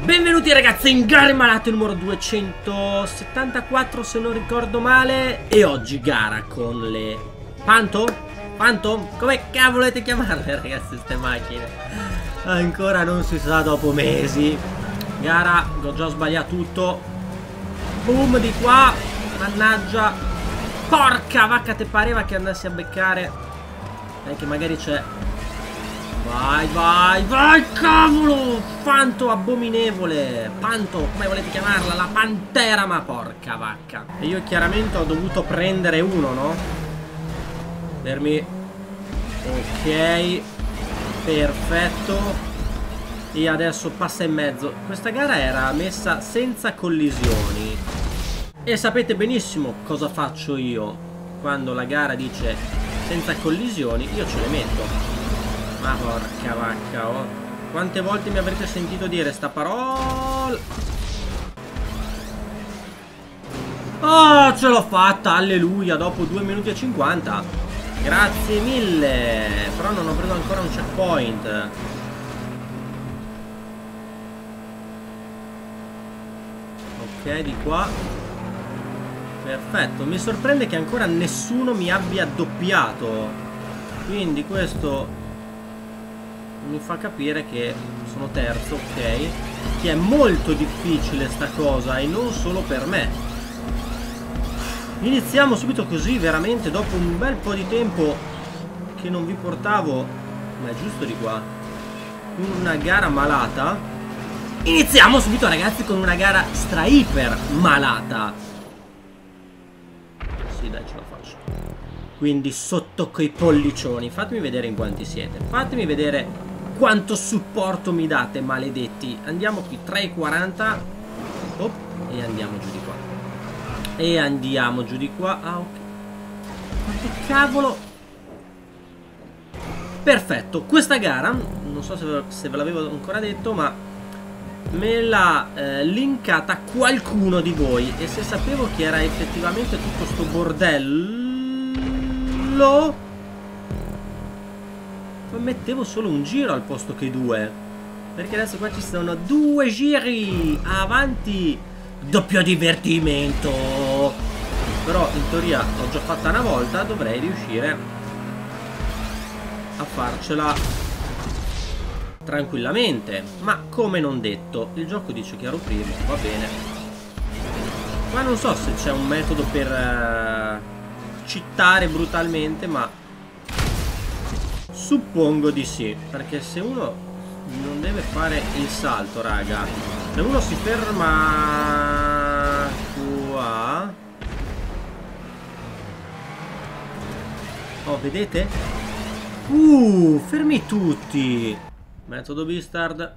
Benvenuti ragazzi in Gare Malate numero 274 se non ricordo male. E oggi gara con le Phantom? Come cavolo volete chiamarle ragazzi queste macchine? Ancora non si sa dopo mesi. Gara, ho già sbagliato tutto. Boom di qua. Mannaggia. Porca vacca, te pareva che andassi a beccare. Che magari c'è. Vai, cavolo! Fanto abominevole! Panto, come volete chiamarla? La pantera, ma porca vacca! E io chiaramente ho dovuto prendere uno, no? Fermi. Ok. Perfetto. E adesso passa in mezzo. Questa gara era messa senza collisioni. E sapete benissimo cosa faccio io. Quando la gara dice senza collisioni, io ce le metto. Ma porca vacca, oh. Quante volte mi avrete sentito dire sta parola? Oh, ce l'ho fatta, alleluia, dopo 2 minuti e 50. Grazie mille. Però non ho preso ancora un checkpoint. Ok, di qua. Perfetto, mi sorprende che ancora nessuno mi abbia doppiato. Quindi questo mi fa capire che sono terzo, ok? Che è molto difficile sta cosa e non solo per me. Iniziamo subito così, veramente, dopo un bel po' di tempo che non vi portavo, ma è giusto di qua, una gara malata. Iniziamo subito ragazzi con una gara stra iper malata. Sì dai, ce la faccio. Quindi sotto coi pollicioni, fatemi vedere in quanti siete. Fatemi vedere quanto supporto mi date, maledetti. Andiamo qui, 3,40. Oh, e andiamo giù di qua. E andiamo giù di qua. Ah, ok. Quanto cavolo. Perfetto, questa gara, non so se ve l'avevo ancora detto, ma me l'ha linkata qualcuno di voi. E se sapevo che era effettivamente tutto sto bordello, mettevo solo un giro al posto che 2. Perché adesso qua ci sono 2 giri avanti. Doppio divertimento. Però in teoria l'ho già fatta una volta. Dovrei riuscire a farcela tranquillamente. Ma come non detto, il gioco dice che ero primo. Va bene. Ma non so se c'è un metodo per cheatare brutalmente, ma suppongo di sì, perché se uno non deve fare il salto, raga, se uno si ferma qua, oh, vedete? Fermi tutti. Metodo Beastard.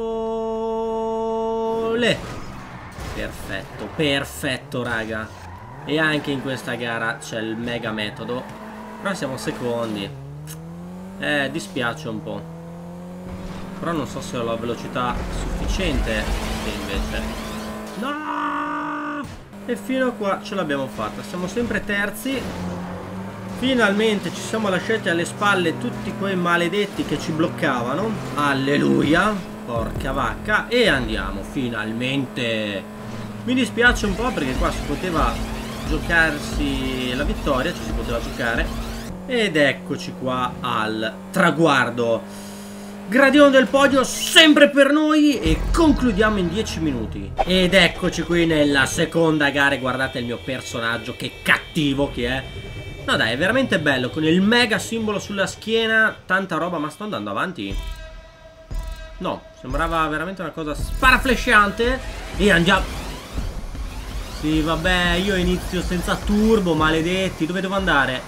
Olè. Perfetto, perfetto, raga. E anche in questa gara c'è il mega metodo. Però siamo secondi. Dispiace un po'. Però non so se ho la velocità sufficiente. E invece no! E fino a qua ce l'abbiamo fatta. Siamo sempre terzi. Finalmente ci siamo lasciati alle spalle tutti quei maledetti che ci bloccavano. Alleluia. Porca vacca. E andiamo, finalmente. Mi dispiace un po' perché qua si poteva giocarsi la vittoria. Ci si poteva giocare. Ed eccoci qua al traguardo. Gradino del podio sempre per noi. E concludiamo in 10 minuti. Ed eccoci qui nella seconda gara. Guardate il mio personaggio, che cattivo che è. No dai, è veramente bello. Con il mega simbolo sulla schiena. Tanta roba, ma sto andando avanti? No, sembrava veramente una cosa sparaflesciante. E andiamo. Sì, vabbè, io inizio senza turbo, maledetti. Dove devo andare?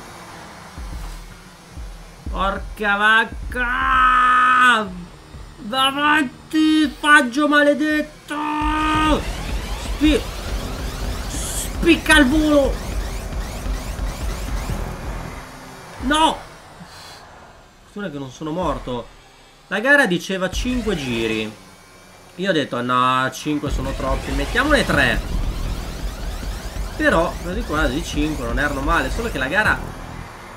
Porca vacca! Davanti, faggio maledetto! Spicca il volo! No! Fortuna che non sono morto. La gara diceva 5 giri. Io ho detto no, 5 sono troppi, mettiamone 3. Però quasi quasi 5 non erano male. Solo che la gara,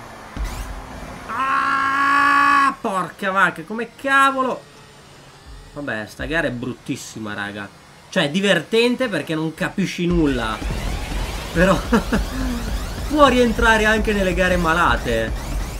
porca vacca, come cavolo. Vabbè, sta gara è bruttissima, raga. Cioè, è divertente perché non capisci nulla. Però può rientrare anche nelle gare malate.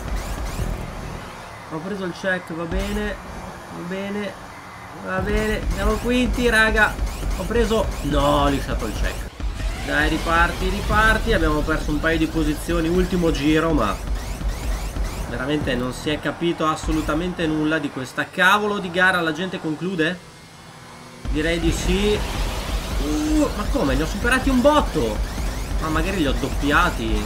Ho preso il check, va bene. Va bene. Va bene. Siamo quinti, raga. Ho preso... No, ho lisciato il check. Dai, riparti, riparti. Abbiamo perso un paio di posizioni. Ultimo giro, ma... veramente non si è capito assolutamente nulla di questa cavolo di gara. La gente conclude? Direi di sì. Ma come? Ne ho superati un botto. Ma magari li ho doppiati.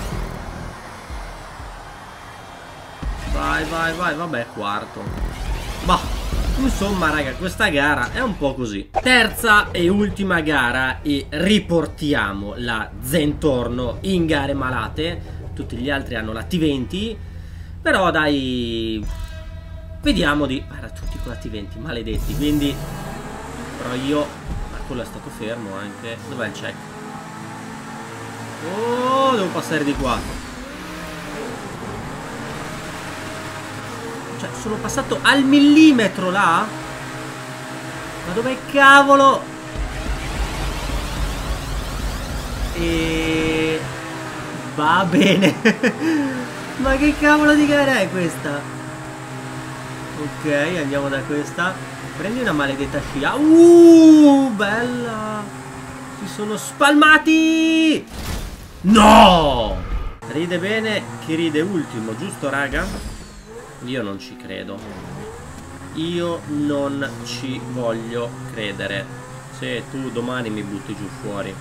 Vai, vai, vai. Vabbè, quarto. Bah, insomma, raga, questa gara è un po' così. Terza e ultima gara e riportiamo la Zentorno in gare malate. Tutti gli altri hanno la T20. Però dai, vediamo di... Guarda, tutti con la T20, maledetti. Quindi, però io... Ma quello è stato fermo anche. Dov'è il check? Oh, devo passare di qua. Cioè, sono passato al millimetro là? Ma dov'è cavolo? E... va bene. Ma che cavolo di gara è questa? Ok, andiamo da questa. Prendi una maledetta scia. Bella. Si sono spalmati. No! Ride bene chi ride ultimo, giusto, raga? Io non ci credo. Io non ci voglio credere. Se tu domani mi butti giù fuori.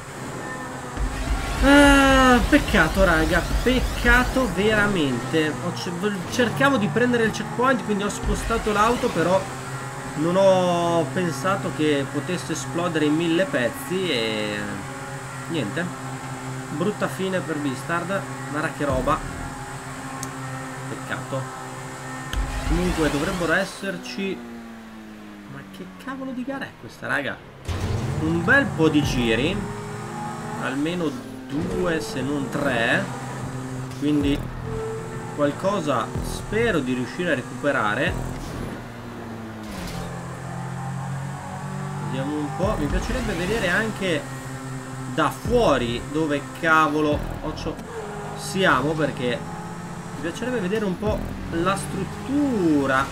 Ah, peccato, raga, peccato veramente. Cercavo di prendere il checkpoint, quindi ho spostato l'auto, però non ho pensato che potesse esplodere in 1000 pezzi e... niente. Brutta fine per Beastard. Guarda che roba. Peccato. Comunque dovrebbero esserci... Ma che cavolo di gara è questa, raga? Un bel po' di giri. Almeno 2 se non 3. Quindi qualcosa spero di riuscire a recuperare. Vediamo un po'. Mi piacerebbe vedere anche da fuori dove cavolo siamo, perché mi piacerebbe vedere un po' la struttura.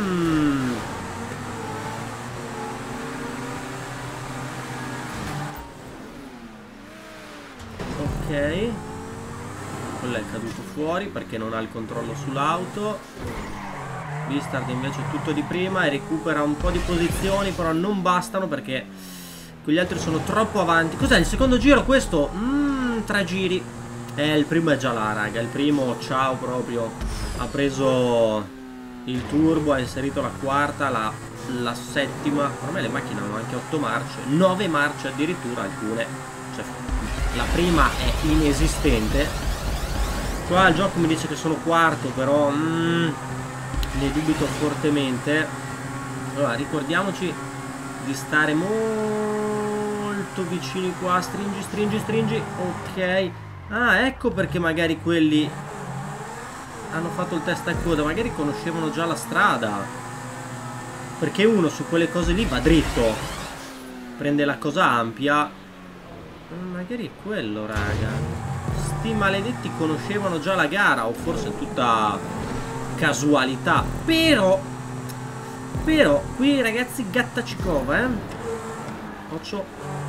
Ok, quello è caduto fuori perché non ha il controllo sull'auto. Beastard invece è tutto di prima e recupera un po' di posizioni, però non bastano perché quegli altri sono troppo avanti. Cos'è il secondo giro questo? 3 giri. Il primo è già là, raga. Il primo, ciao proprio. Ha preso il turbo, ha inserito la quarta, la settima. Ormai le macchine hanno anche 8 marce, 9 marce addirittura alcune. Cioè, la prima è inesistente. Qua il gioco mi dice che sono quarto, però ne dubito fortemente. Allora, ricordiamoci di stare molto vicini qua. Stringi, stringi, stringi. Ok. Ah, ecco perché magari quelli hanno fatto il testa a coda. Magari conoscevano già la strada, perché uno su quelle cose lì va dritto, prende la cosa ampia. Magari è quello, raga. Sti maledetti conoscevano già la gara, o forse è tutta casualità. Però qui, ragazzi, Gattacikova, Occhio.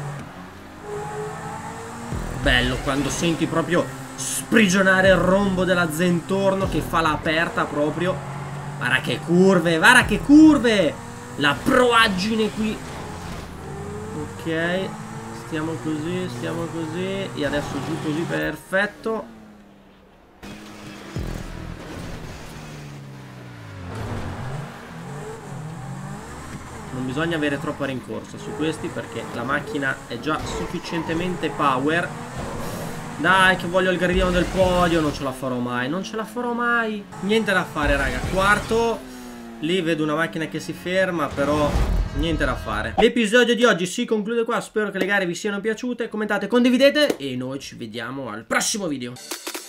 Bello quando senti proprio sprigionare il rombo della Zentorno che fa l'aperta proprio. Guarda che curve, guarda che curve. La proaggine qui. Ok, stiamo così e adesso giù così, perfetto. Non bisogna avere troppa rincorsa su questi perché la macchina è già sufficientemente power. Dai che voglio il gradino del podio. Non ce la farò mai, non ce la farò mai. Niente da fare, raga. Quarto. Lì vedo una macchina che si ferma, però niente da fare. L'episodio di oggi si conclude qua. Spero che le gare vi siano piaciute. Commentate, condividete e noi ci vediamo al prossimo video.